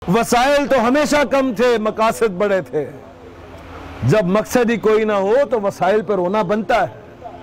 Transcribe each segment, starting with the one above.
वसाइल तो हमेशा कम थे, मकासद बड़े थे। जब मकसद ही कोई ना हो तो वसाइल पर रोना बनता है।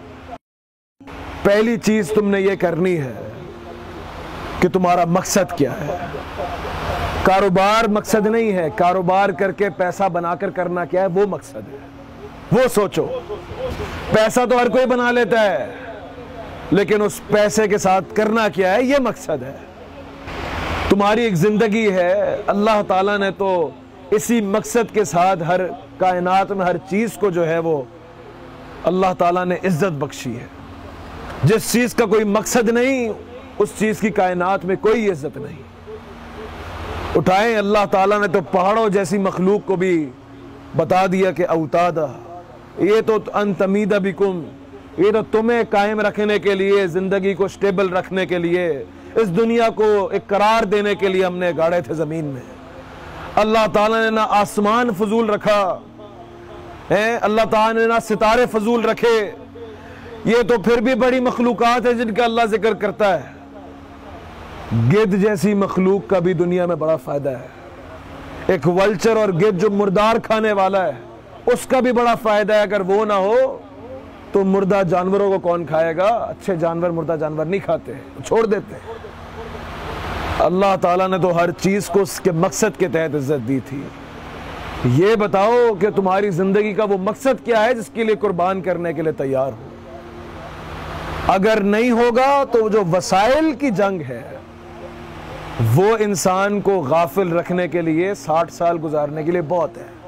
पहली चीज तुमने ये करनी है कि तुम्हारा मकसद क्या है। कारोबार मकसद नहीं है, कारोबार करके पैसा बनाकर करना क्या है, वो मकसद है। वो सोचो। पैसा तो हर कोई बना लेता है, लेकिन उस पैसे के साथ करना क्या है, ये मकसद है। तुम्हारी एक जिंदगी है, अल्लाह ताला ने तो इसी मकसद के साथ हर कायनात में हर चीज को जो है वो अल्लाह ताला ने इज्जत बख्शी है। जिस चीज का कोई मकसद नहीं, उस चीज की कायनात में कोई इज्जत नहीं। उठाएं, अल्लाह ताला ने तो पहाड़ों जैसी मखलूक को भी बता दिया कि औतादा, ये तो अनतमीदा बिकुम, ये तो तुम्हें कायम रखने के लिए, जिंदगी को स्टेबल रखने के लिए, इस दुनिया को एक करार देने के लिए हमने गाड़े थे जमीन में। अल्लाह ताला ने ना आसमान फजूल रखा है, अल्लाह ताला ने ना सितारे फजूल रखे। ये तो फिर भी बड़ी मखलूकात है जिनका अल्लाह जिक्र करता है। गिद्ध जैसी मखलूक का भी दुनिया में बड़ा फायदा है। एक वल्चर और गिद्ध जो मुर्दार खाने वाला है, उसका भी बड़ा फायदा है। अगर वो ना हो तो मुर्दा जानवरों को कौन खाएगा। अच्छे जानवर मुर्दा जानवर नहीं खाते, छोड़ देते। अल्लाह ताला ने तो हर चीज को उसके मकसद के तहत इज्जत दी थी। ये बताओ कि तुम्हारी जिंदगी का वो मकसद क्या है जिसके लिए कुर्बान करने के लिए तैयार हो। अगर नहीं होगा तो जो वसाइल की जंग है वो इंसान को गाफिल रखने के लिए 60 साल गुजारने के लिए बहुत है।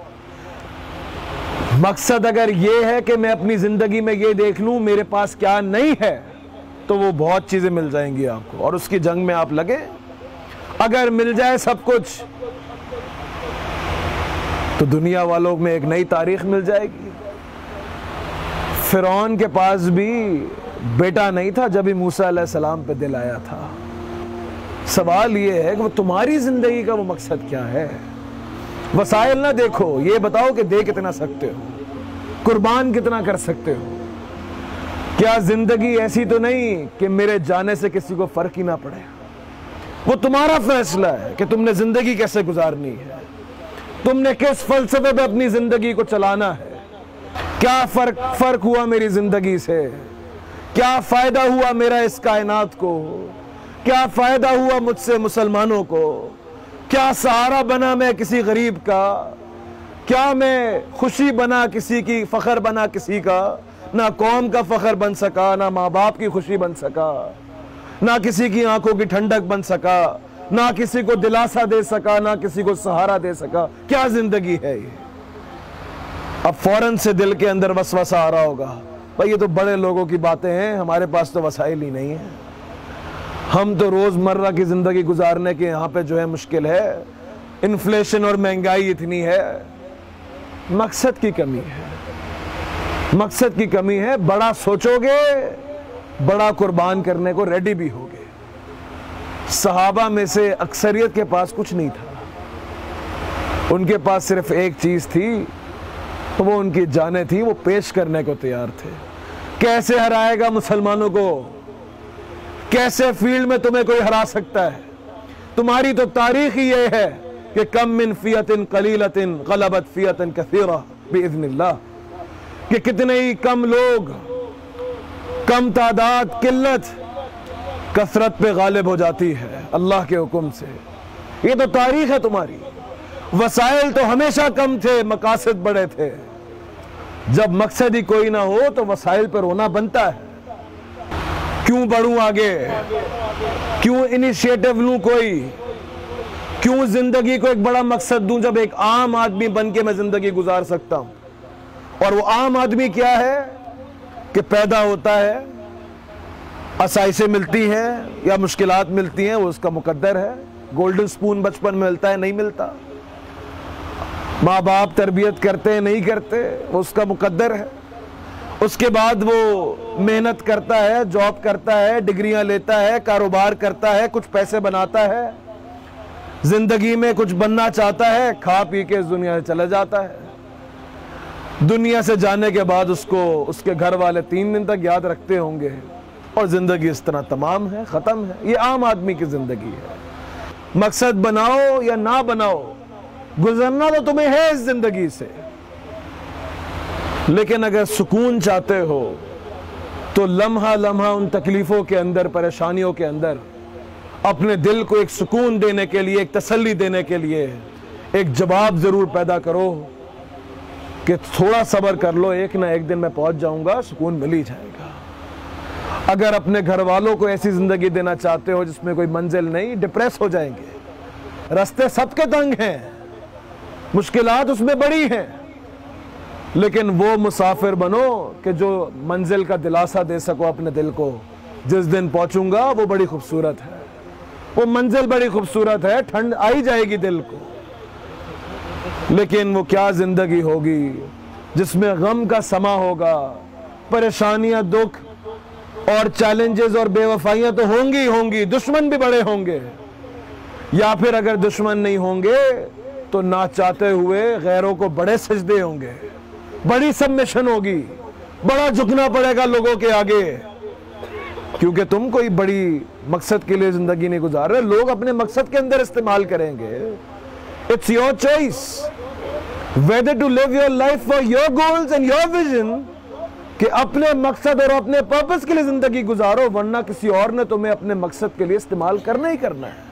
मकसद अगर ये है कि मैं अपनी जिंदगी में ये देख लूं मेरे पास क्या नहीं है, तो वो बहुत चीजें मिल जाएंगी आपको और उसकी जंग में आप लगे। अगर मिल जाए सब कुछ तो दुनिया वालों में एक नई तारीख मिल जाएगी। फिरौन के पास भी बेटा नहीं था जब भी मूसा अलैहिस्सलाम पे दिल आया था। सवाल ये है कि वो तुम्हारी जिंदगी का वो मकसद क्या है। वसाइल ना देखो, ये बताओ कि दे कितना सकते हो, कुर्बान कितना कर सकते हो। क्या जिंदगी ऐसी तो नहीं कि मेरे जाने से किसी को फर्क ही ना पड़े। वो तुम्हारा फैसला है कि तुमने जिंदगी कैसे गुजारनी है, तुमने किस फलसफे पे अपनी जिंदगी को चलाना है। क्या फर्क हुआ मेरी जिंदगी से, क्या फायदा हुआ मेरा इस कायनात को, क्या फायदा हुआ मुझसे मुसलमानों को, क्या सहारा बना मैं किसी गरीब का, क्या मैं खुशी बना किसी की, फखर बना किसी का। ना कौम का फखर बन सका, ना माँ बाप की खुशी बन सका, ना किसी की आंखों की ठंडक बन सका, ना किसी को दिलासा दे सका, ना किसी को सहारा दे सका। क्या जिंदगी है ये। अब फौरन से दिल के अंदर वसवसा आ रहा होगा, भाई ये तो बड़े लोगों की बातें हैं, हमारे पास तो वसाइल ही नहीं है। हम तो रोजमर्रा की जिंदगी गुजारने के यहाँ पे जो है मुश्किल है। इन्फ्लेशन और महंगाई इतनी है, मकसद की कमी है, मकसद की कमी है। बड़ा सोचोगे, बड़ा कुर्बान करने को रेडी भी होगे। सहाबा में से अक्सरियत के पास कुछ नहीं था, उनके पास सिर्फ एक चीज थी, वो उनकी जानें थी, वो पेश करने को तैयार थे। कैसे हराएगा मुसलमानों को, कैसे फील्ड में तुम्हें कोई हरा सकता है। तुम्हारी तो तारीख ही ये है कि कम मिन फियतिन कलीलतिन गलबत फियतिन कसीरा बिइज़्निल्लाह, कि कितने ही कम लोग, कम तादाद, किल्लत कसरत पे गालिब हो जाती है अल्लाह के हुक्म से। ये तो तारीख है तुम्हारी। वसाइल तो हमेशा कम थे, मकासद बड़े थे। जब मकसद ही कोई ना हो तो वसाइल पर रोना बनता है। क्यों बढ़ूं आगे, क्यों इनिशिएटिव लूं कोई, क्यों जिंदगी को एक बड़ा मकसद दूं जब एक आम आदमी बन के मैं जिंदगी गुजार सकता हूं। और वो आम आदमी क्या है कि पैदा होता है, आसाइशें मिलती हैं या मुश्किलात मिलती हैं, वो उसका मुकद्दर है। गोल्डन स्पून बचपन में मिलता है, नहीं मिलता। माँ बाप तरबियत करते हैं, नहीं करते, वो उसका मुकद्दर है। उसके बाद वो मेहनत करता है, जॉब करता है, डिग्रियां लेता है, कारोबार करता है, कुछ पैसे बनाता है, जिंदगी में कुछ बनना चाहता है, खा पी के इस दुनिया से चला जाता है। दुनिया से जाने के बाद उसको उसके घर वाले 3 दिन तक याद रखते होंगे और जिंदगी इस तरह तमाम है, खत्म है। ये आम आदमी की जिंदगी है। मकसद बनाओ या ना बनाओ, गुजरना तो तुम्हें है इस जिंदगी से, लेकिन अगर सुकून चाहते हो तो लम्हा लम्हा उन तकलीफों के अंदर, परेशानियों के अंदर अपने दिल को एक सुकून देने के लिए, एक तसल्ली देने के लिए एक जवाब जरूर पैदा करो कि थोड़ा सब्र कर लो, एक ना एक दिन मैं पहुंच जाऊंगा, सुकून मिल ही जाएगा। अगर अपने घर वालों को ऐसी जिंदगी देना चाहते हो जिसमें कोई मंजिल नहीं, डिप्रेस हो जाएंगे, रास्ते सबके तंग हैं, मुश्किलात उसमें बड़ी हैं, लेकिन वो मुसाफिर बनो कि जो मंजिल का दिलासा दे सको अपने दिल को, जिस दिन पहुंचूंगा वो बड़ी खूबसूरत है, वो मंजिल बड़ी खूबसूरत है, ठंड आई जाएगी दिल को। लेकिन वो क्या जिंदगी होगी जिसमें गम का समा होगा, परेशानियां, दुख और चैलेंजेस और बेवफाइयां तो होंगी होंगी, दुश्मन भी बड़े होंगे, या फिर अगर दुश्मन नहीं होंगे तो ना चाहते हुए गैरों को बड़े सजदे होंगे, बड़ी सबमिशन होगी, बड़ा झुकना पड़ेगा लोगों के आगे, क्योंकि तुम कोई बड़ी मकसद के लिए जिंदगी नहीं गुजार रहे, लोग अपने मकसद के अंदर इस्तेमाल करेंगे। It's your choice whether to live your life for your goals and your vision, कि अपने मकसद और अपने पर्पस के लिए जिंदगी गुजारो, वरना किसी और ने तुम्हें अपने मकसद के लिए इस्तेमाल करना ही करना है।